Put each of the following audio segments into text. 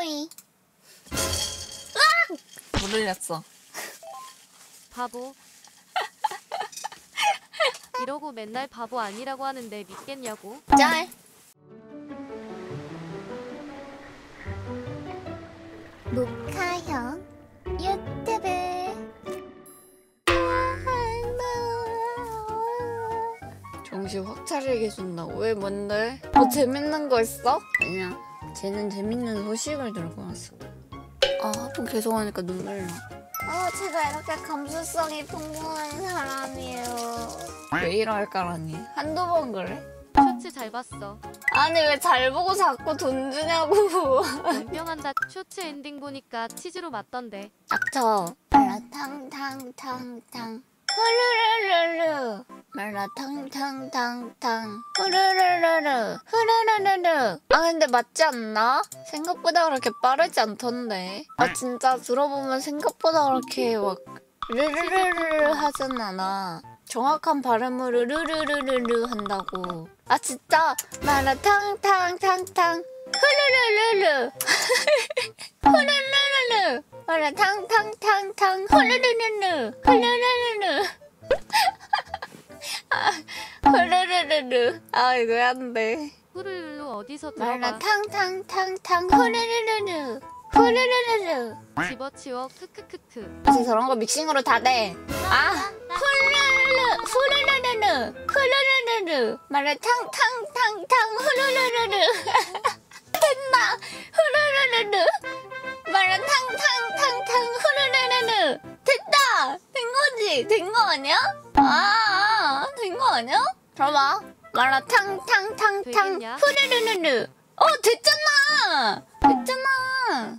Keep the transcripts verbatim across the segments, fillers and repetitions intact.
쏘리. 못 올렸어. 바보. 이러고 맨날 바보 아니라고 하는데 믿겠냐고. 짤. 모카형 유튜브. 정신 확 차리게 해준다고. 왜 뭔데? 뭐 재밌는 거 있어? 아니야. 쟤는 재밌는 소식을 들고 왔어. 아, 한번 계속 하니까 눈물 나. 어, 제가 이렇게 감수성이 풍부한 사람이에요. 왜 이럴까라니. 한두 번 그래? 쇼츠 잘 봤어. 아니 왜 잘 보고 자꾸 돈 주냐고. 연병한다. 쇼츠 엔딩 보니까 치즈로 맞던데. 닥쳐. 말라탕탕탕탕 후루루루루 말라탕탕탕탕 후루루루루 후루루루루. 아 근데 맞지 않나? 생각보다 그렇게 빠르지 않던데. 아 진짜 들어보면 생각보다 그렇게 막 르르르르 하진 않아. 정확한 발음으로 르르르르르 한다고. 아 진짜 마라탕탕탕탕 후루루루루 후루루루루 마라탕탕탕탕 후루루루루 후루루루루 아, 후루루루루. 아 이거 안 돼. 후루루루 어디서 들어봐. 말라탕탕탕탕 후루루루루 후루루루루. 집어치워 크크크크. 사실 저런 거 믹싱으로 다 돼. 아 후루루루 후루루루루 후루루루루 말라탕탕탕탕 후루루루루. 됐나? 후루루루루 말라탕탕탕탕 후루루루루. 됐다! 된 거지? 된 거 아니야? 아, 된 거 아니야? 들어봐. 말라탕탕탕탕 되겠냐? 후루루루루. 어, 됐잖아! 됐잖아!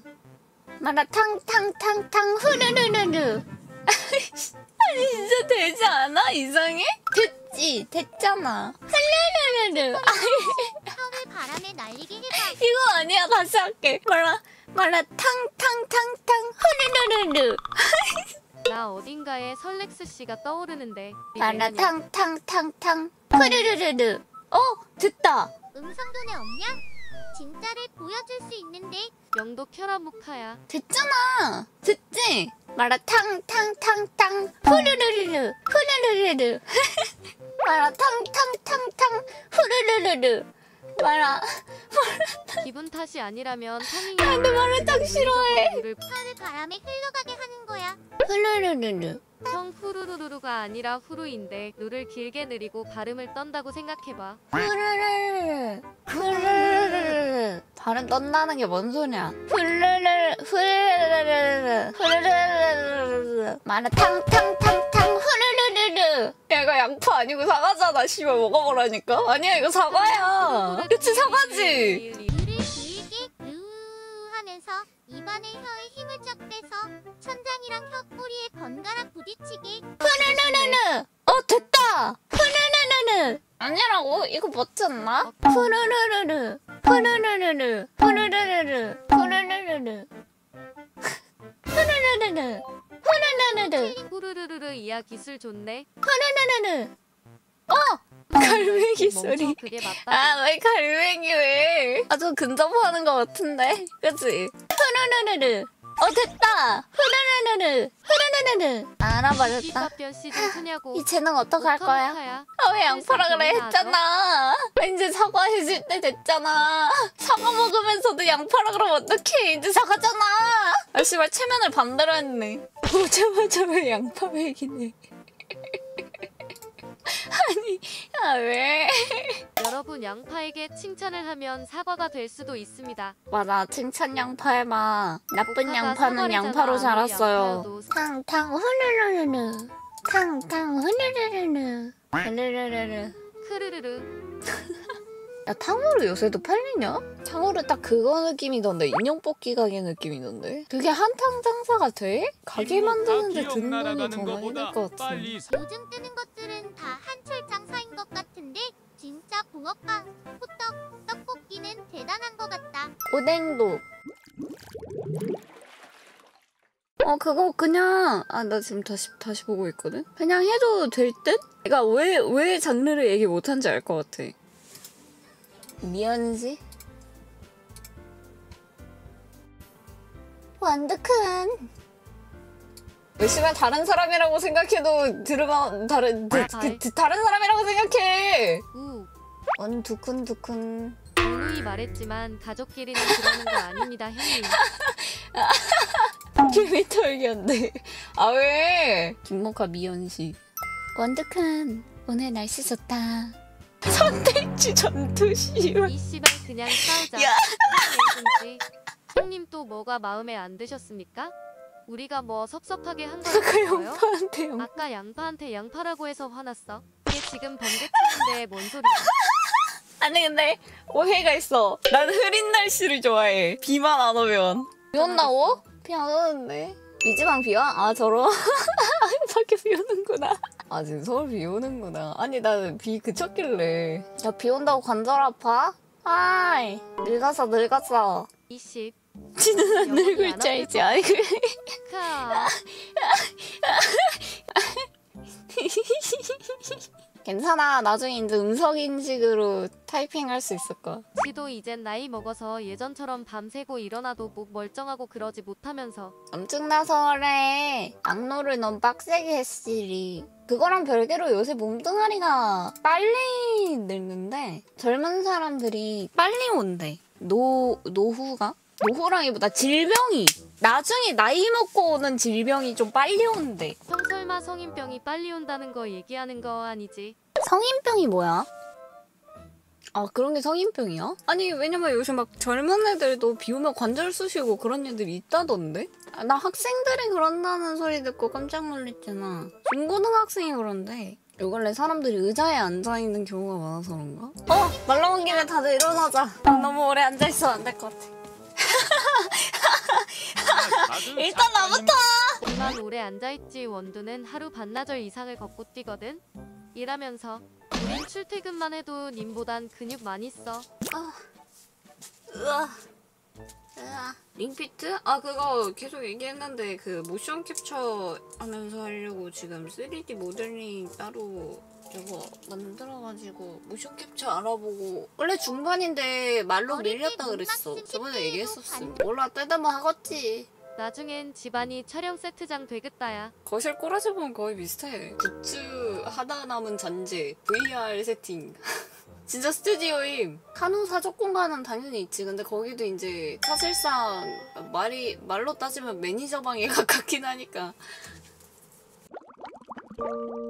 말라탕탕탕탕 후루루루루. 아니 진짜 되지 않아? 이상해? 됐지? 됐잖아. 후루루루루. 혀를 바람에 날리게 해봐. 이거 아니야. 다시 할게. 말라 말라 탕탕탕탕 후루루루루. 나 어딘가에 설렉스 씨가 떠오르는데. 말라 탕탕탕탕 후루루루루. 어, 됐다. 음성도내 없냐? 진짜를 보여줄 수 있는데. 영도 켜라 무카야. 됐잖아. 됐지? 말라 탕탕탕탕 후루루루루 후루루루루. 말라 탕탕탕탕 후루루루루. 말라 기분 탓이 아니라면 타밍이. 근데 마라탕 싫어해. 물을 혀를 바람에 흘러가게 하는 거야. 후루루루루. 형 후루루루루가 아니라 후루인데 루를 길게 느리고 발음을 떤다고 생각해봐. 후루루루 후루루루루. 발음 떤다는 게 뭔 소리야? 후루루루 후루루루루 후루루루루. 말라 탕탕탕탕 후루루루루. 야 이거 양파 아니고 사과잖아. 씨발 먹어보라니까. 아니야 이거 사과야. 그치 사과지. 루를 길게 루 하면서 입안에 혀에 힘을 쫙 빼서 천장이랑 혀 꼬리에 번갈아 부딪히게. 후루루루루. 어, 됐다. 후루루루루. 아니라고? 이거 맞지 않나? 후루루루루 후루루루루 후루루루루 후루루루루 후루루루루 후루루루루 후루루루루 이야 기술 좋네. 후루루루루. 갈매기 멈춰, 소리. 그게 맞다. 아 왜 갈매기 왜? 아 좀 근접하는 거 같은데? 그치? 후루루루루. 어, 됐다. 후루루루루 후루루루루. 알아버렸다. 삐빠뼈 시즌 투냐고. 이 재능 어떡할 거야? 무카무카야. 아 왜 양파라 그래 했잖아. 이제 사과 해줄 때 됐잖아. 사과 먹으면서도 양파라 그러면 어떡해. 이제 사과잖아. 아 씨발 체면을 반대로 했네. 보자마자 왜 양파 먹이네. 아니 아 왜? 여러분 양파에게 칭찬을 하면 사과가 될 수도 있습니다. 맞아 칭찬 양파해봐. 나쁜 모카가 양파는 사과래잖아. 양파로 아무리 자랐어요. 양파여도 탕탕 후루루루루 탕탕 후루루루루 후루루루루. 크르르르. 야 탕후루 요새도 팔리냐? 탕후루 딱 그거 느낌이던데. 인형 뽑기 가게 느낌이던데. 그게 한탕 장사가 돼? 가게 만드는데 드는 돈이 더 많이 들 것 같아. 요즘 뜨는 것들은 다 한철 장사인 것 같은데 진짜 붕어빵, 호떡, 떡볶이는 대단한 것 같다. 오뎅도. 어 그거 그냥 아 나 지금 다시 다시 보고 있거든. 그냥 해도 될 듯? 그러니까 왜 왜 장르를 얘기 못한지 알 것 같아. 미연지? 완두큰. 열심히 다른 사람이라고 생각해도 들으면 다른 드, 드, 드, 다른 사람이라고 생각해. 우. 완두큰 두큰. 누누이 말했지만 가족끼리는 그러는 거 아닙니다, 형님. 킬미터 얘기한대. 아 왜? 김모카 미연씨. 완두큰 오늘 날씨 좋다. 선택지 전투시원. 이 씨발 그냥 싸우자. 야. 형님, 형님 또 뭐가 마음에 안 드셨습니까? 우리가 뭐 섭섭하게 한 거 아까 있어요? 양파한테 양. 아까 양파한테 양파라고 해서 화났어. 이게 지금 번개치는데 뭔 소리야? 아니 근데 오해가 있어. 난 흐린 날씨를 좋아해. 비만 안 오면. 비 온다고? 비 안 오는데. 이 지방 비 와? 아 저런. 밖에 비 오는구나. 아 지금 서울 비 오는구나. 아니 나는 비 그쳤길래. 야 비 온다고 관절 아파? 아이 늙었어 늙었어. 이십. 지는 안 영혼이 늙을 안 줄 알지. 아이 그래. 카. 괜찮아. 나중에 이제 음성 인식으로 타이핑할 수 있을 거야. 지도 이젠 나이 먹어서 예전처럼 밤새고 일어나도 목 멀쩡하고 그러지 못하면서. 엄청나서 그래. 악노를 너무 빡세게 했으리. 그거랑 별개로 요새 몸뚱아리가 빨리 늙는데 젊은 사람들이 빨리 온대. 노, 노후가? 노후랑이보다 질병이 나중에 나이 먹고 오는 질병이 좀 빨리 온대. 형 설마 성인병이 빨리 온다는 거 얘기하는 거 아니지? 성인병이 뭐야? 아 그런 게 성인병이야? 아니 왜냐면 요즘 막 젊은 애들도 비 오면 관절 쑤시고 그런 애들이 있다던데? 아, 나 학생들이 그런다는 소리 듣고 깜짝 놀랐잖아. 중고등학생이 그런데 요 근래 사람들이 의자에 앉아있는 경우가 많아서 그런가? 어! 말 나온 김에 다들 일어나자. 너무 오래 앉아있으면 안 될 것 같아. 일단 나부터! 이만 오래 앉아있지. 원두는 하루 반나절 이상을 걷고 뛰거든? 일하면서. 우린 출퇴근만 해도 님보단 근육 많이 써. 아, 으아, 으아. 링피트? 아 그거 계속 얘기했는데 그 모션 캡처 하면서 하려고 지금 쓰리디 모델링 따로 저거 만들어가지고 모션 캡처 알아보고 원래 중반인데 말로 밀렸다 그랬어. 저번에 얘기했었어. 몰라 떼다만 하겠지. 나중엔 집안이 촬영 세트장 되겠다야. 거실 꼬라지 보면 거의 비슷해. 굿즈 하나 남은 잔재, 브이아르 세팅. 진짜 스튜디오임. 카누 사적 공간은 당연히 있지. 근데 거기도 이제 사실상 말이 말로 따지면 매니저 방에 가깝긴 하니까.